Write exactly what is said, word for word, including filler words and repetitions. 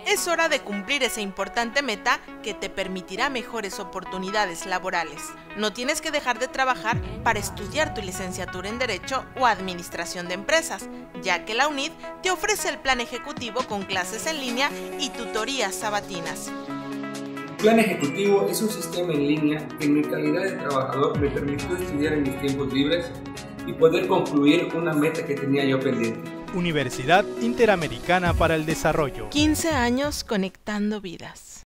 Es hora de cumplir esa importante meta que te permitirá mejores oportunidades laborales. No tienes que dejar de trabajar para estudiar tu licenciatura en Derecho o Administración de Empresas, ya que la U N I D te ofrece el plan ejecutivo con clases en línea y tutorías sabatinas. Plan Ejecutivo es un sistema en línea que en mi calidad de trabajador me permitió estudiar en mis tiempos libres y poder concluir una meta que tenía yo pendiente. Universidad Interamericana para el Desarrollo. quince años conectando vidas.